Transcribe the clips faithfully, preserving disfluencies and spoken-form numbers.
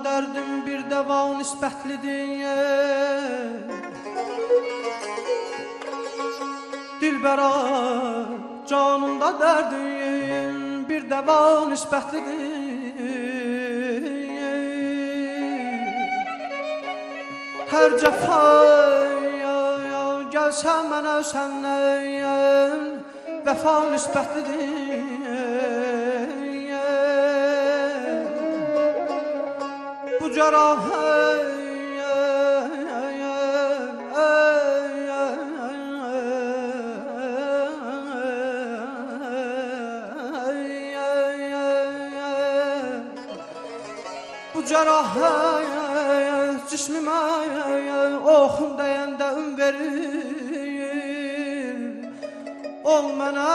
derdim bir deva nisbətlidir. Dilbəra canımda derdim bir deva nisbətlidir. Hər cəfaya gəlsən mənə səndən vəfa nisbətlidir. Bu cərahət Bu cərahət cismimə oxun deyəndə ün verir. Ol mənə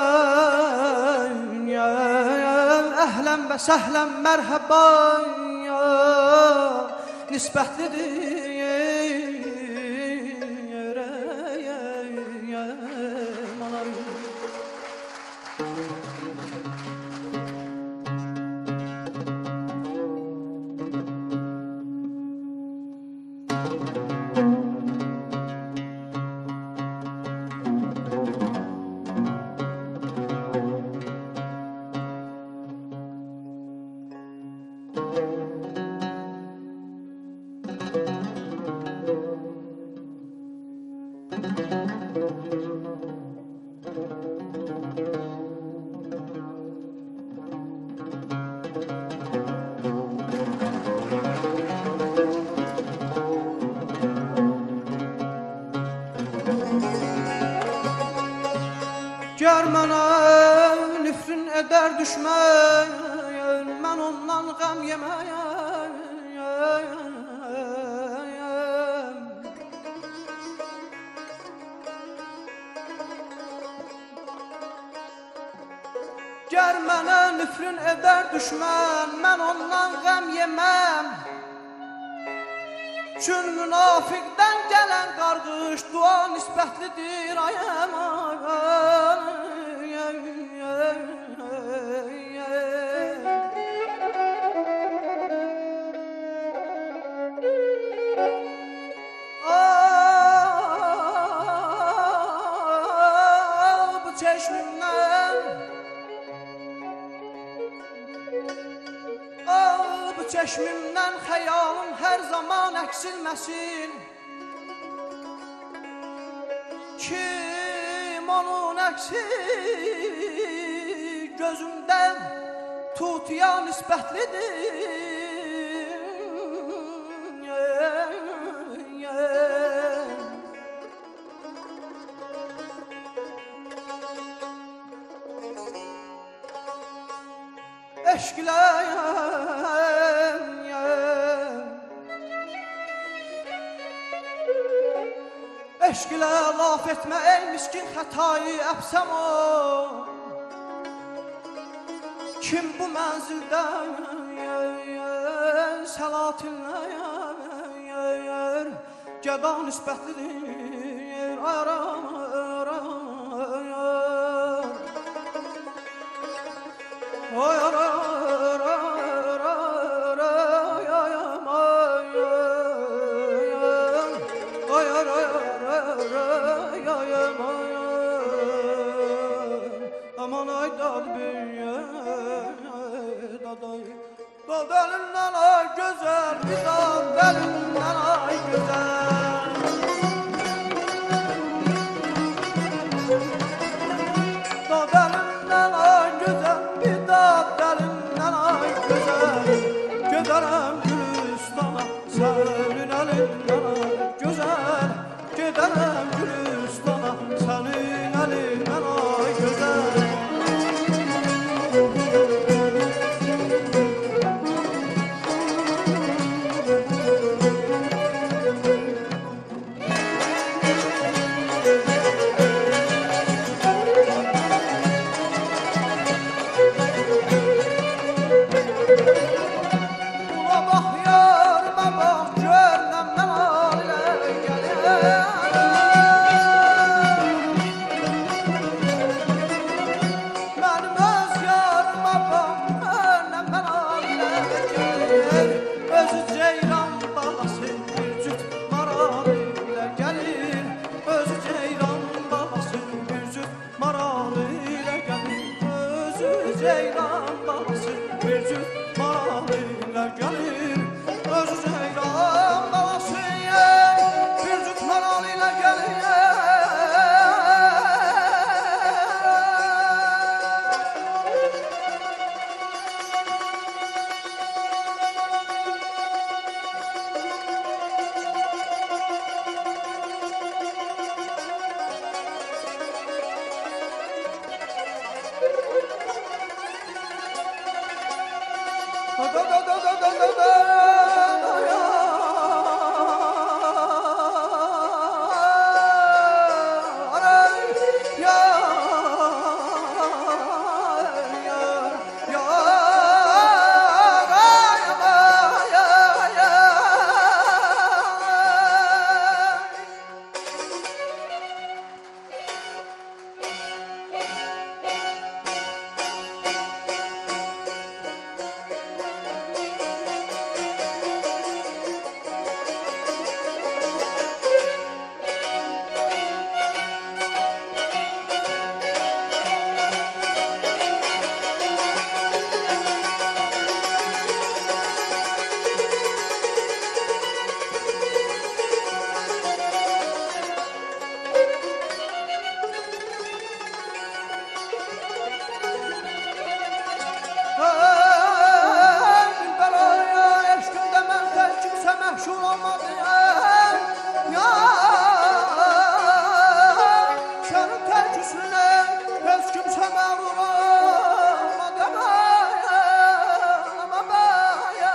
əhlən və səhlən mərhəban nisbətlidir. Gər mənə nifrin edər düşmən, mən ondan qəm yeməyəm. Gər mənə nifrin edər düşmən, mən ondan qəm yeməm. Çün münafiqdən gələn qarqış dua nisbətlidir ayəm. Bu çeşmimdən Bu çeşmimdən xəyalım hər zaman əksilməsin. Kim onun əksi gözümdən tutuya nisbətlidir. Eşqləyəm Eşq ilə laf etmə ey miskin xətayı əpsəm o. Kim bu mənzildə səlatinləyər gəda nisbətlidir. Aram Oy aram Aman ay dad büyüye daday Dad elinden ay güzel bir dad elinden ay güzel Dad elinden ay güzel bir dad elinden ay güzel Giderim Gülüstan'a senin elinden ay güzel Giderim Gülüstan'a senin elinden ay güzel Ula bak yar, bak görmem ne hale gelir bir cüt maralıyla gelir. Özü ceylan balası bir cüt maralıyla gelir. Da da da da da da da mahşur olmadı ya senin tercüsüne hiç kimse mağrur olmadı ama baya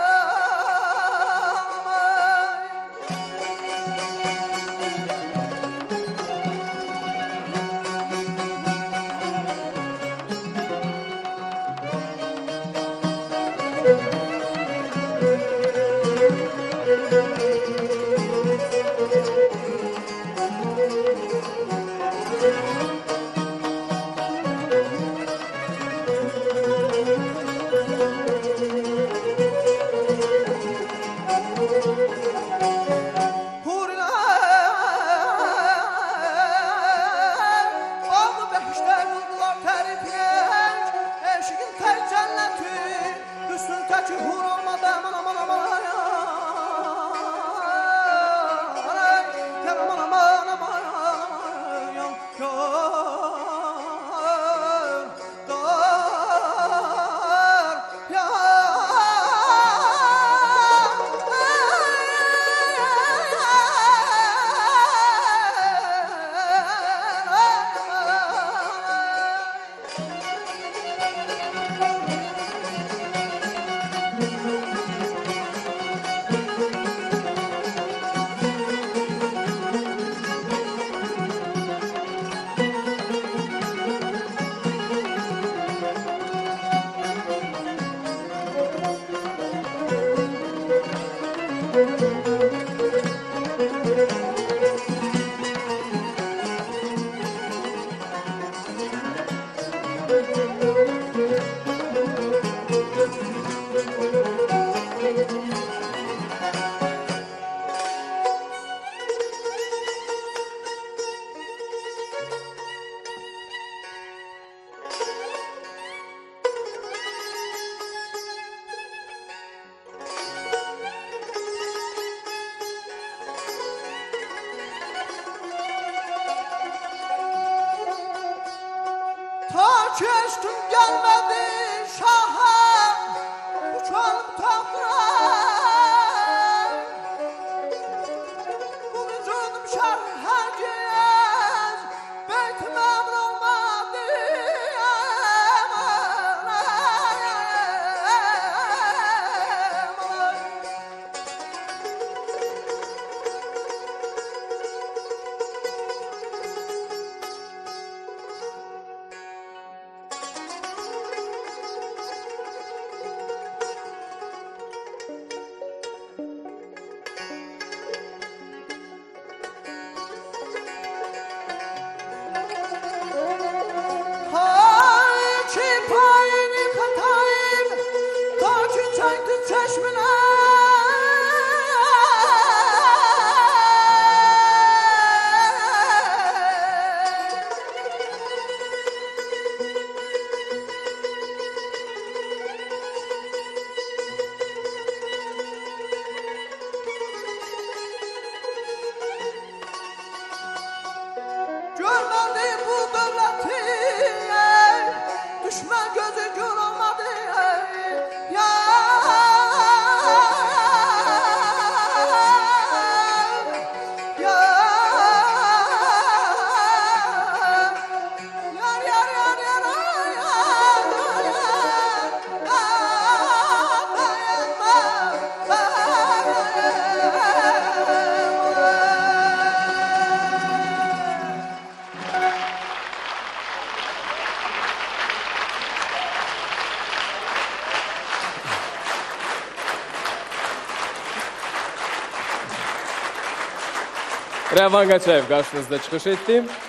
Rəvan Qaçayev qarşınızda çıxış etdim.